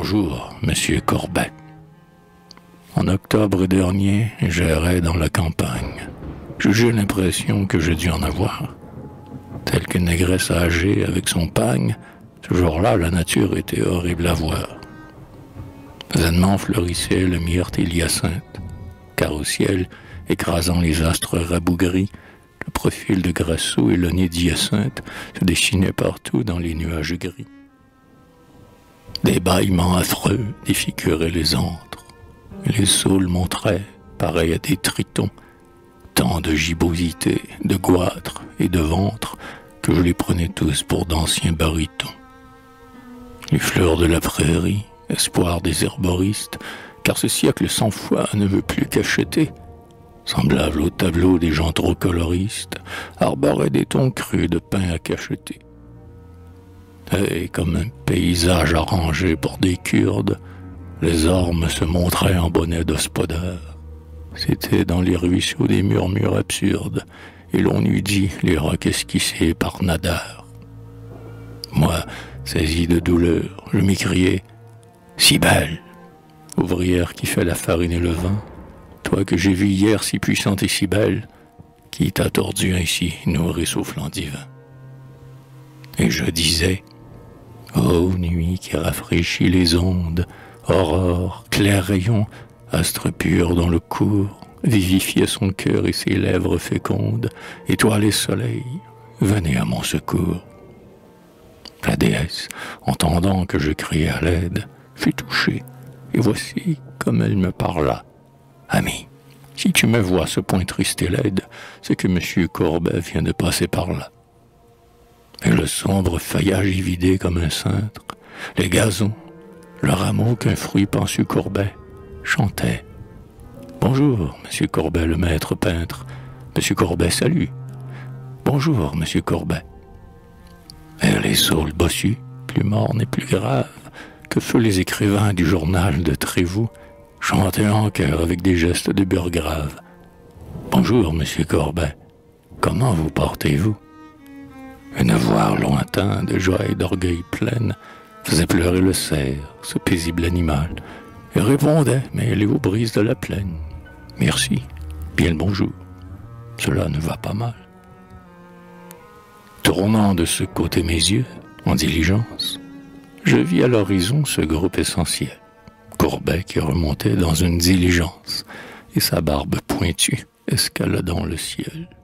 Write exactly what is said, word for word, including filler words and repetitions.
Bonjour, monsieur Corbet. En octobre dernier, j'errais dans la campagne. J'ai l'impression que j'ai dû en avoir. Telle qu'une négresse âgée avec son pagne, ce jour-là, la nature était horrible à voir. Vainement fleurissait le myrte et l'hyacinthe, car au ciel, écrasant les astres rabougris, le profil de Grasso et le nez d'hyacinthe se dessinaient partout dans les nuages gris. Des bâillements affreux défiguraient les antres, et les saules montraient, pareils à des tritons, tant de gibbosité, de goitres et de ventre que je les prenais tous pour d'anciens barytons. Les fleurs de la prairie, espoir des herboristes, car ce siècle sans foi ne veut plus qu'acheter, semblable au tableau des gens trop coloristes, arboraient des tons crus de pain à cacheter. Et comme un paysage arrangé pour des Kurdes, les ormes se montraient en bonnet d'hospodeur. C'était dans les ruisseaux des murmures absurdes, et l'on eût dit les rocs esquissés par Nadar. Moi, saisi de douleur, je m'écriai « Si belle !» Ouvrière qui fait la farine et le vin, toi que j'ai vu hier si puissante et si belle, qui t'a tordu ainsi, nourri soufflant divin. Et je disais « Ô nuit qui rafraîchit les ondes, aurore, clair rayon, astre pur dans le cours, vivifiait son cœur et ses lèvres fécondes, étoiles et soleil, venez à mon secours. » La déesse, entendant que je criais à l'aide, fut touchée, et voici comme elle me parla. « Ami, si tu me vois ce point triste et laide, c'est que monsieur Corbet vient de passer par là. » Et le sombre feuillage évidé comme un cintre, les gazons, le rameau qu'un fruit pensu Corbet, chantait. « Bonjour, monsieur Corbet le maître peintre. Monsieur Corbet salue. Bonjour, monsieur Corbet. » Et les saules bossus, plus mornes et plus graves, que feu les écrivains du journal de Trévoux, chantaient en chœur avec des gestes de burgrave. « Bonjour, monsieur Corbet. Comment vous portez-vous? » Un avoir lointain, de joie et d'orgueil pleine, faisait pleurer le cerf, ce paisible animal, et répondait, mêlé aux brises de la plaine. « Merci, bien le bonjour. Cela ne va pas mal. » Tournant de ce côté mes yeux, en diligence, je vis à l'horizon ce groupe essentiel, Corbet qui remontait dans une diligence, et sa barbe pointue escaladant le ciel.